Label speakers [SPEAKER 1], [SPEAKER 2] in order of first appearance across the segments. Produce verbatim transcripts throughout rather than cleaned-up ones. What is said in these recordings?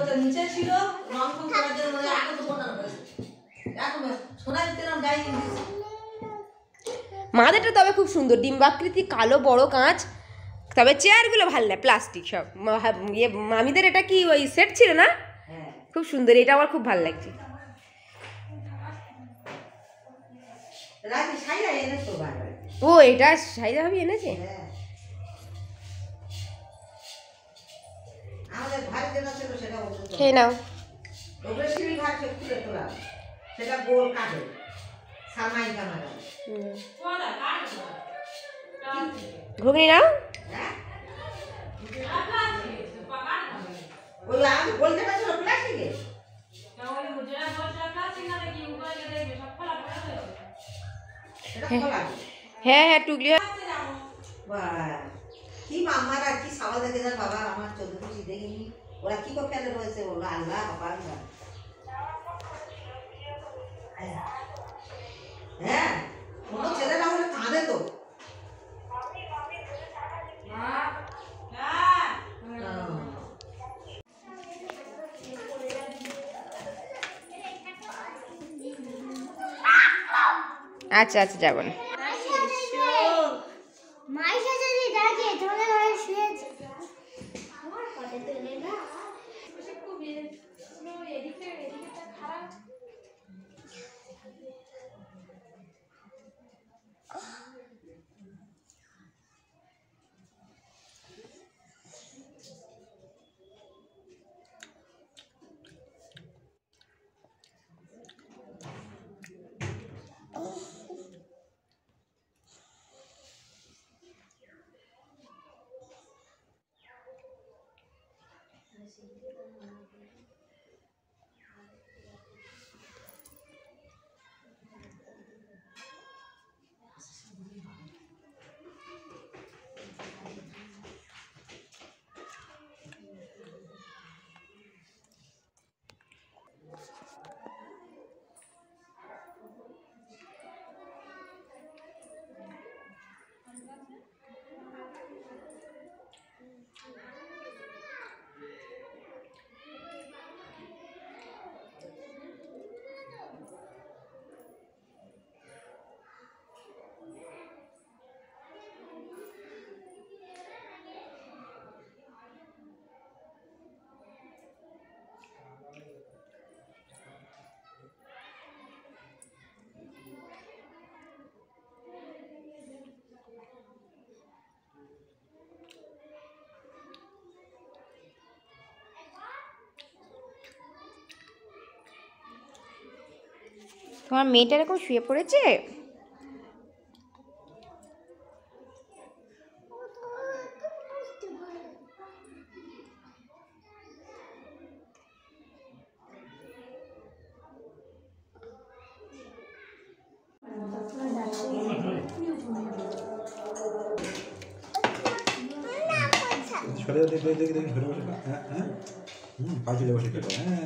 [SPEAKER 1] মাদেরটা তবে খুব সুন্দর, ডিম্বাকৃতি, কালো বড় কাঁচ। তবে চেয়ারগুলো ভালো না, প্লাস্টিক সব। ইয়ে মামিদের এটা কি ওই সেট ছিল না? খুব সুন্দর, এটা আমার খুব ভালো লাগছে। ও এটা সাইদা ভাবি এনেছে। খেয়ে নাও। ঘুগনি নাও। হ্যাঁ হ্যাঁ টুকলি
[SPEAKER 2] কি মামারা কি সাবাল দেখে যান বাবা, আমার চোদ্দ খুশি দেখিনি ওরা কি করে ফেলে রয়েছে, বললো আল্লাহ বাবা। হ্যাঁ কোনো ছেলেরা হলে কাঁদে তো।
[SPEAKER 1] আচ্ছা আচ্ছা যাবো না। তোমার মেয়েটা এরকম শুয়ে পড়েছে।
[SPEAKER 3] সরে দেখে দেখে দেখে সরে বসে। হ্যাঁ হ্যাঁ হুম পাঁচিলে বসে খেলো। হ্যাঁ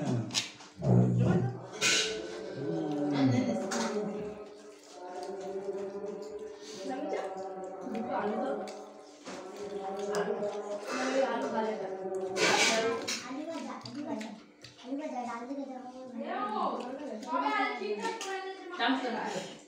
[SPEAKER 4] Jump to that.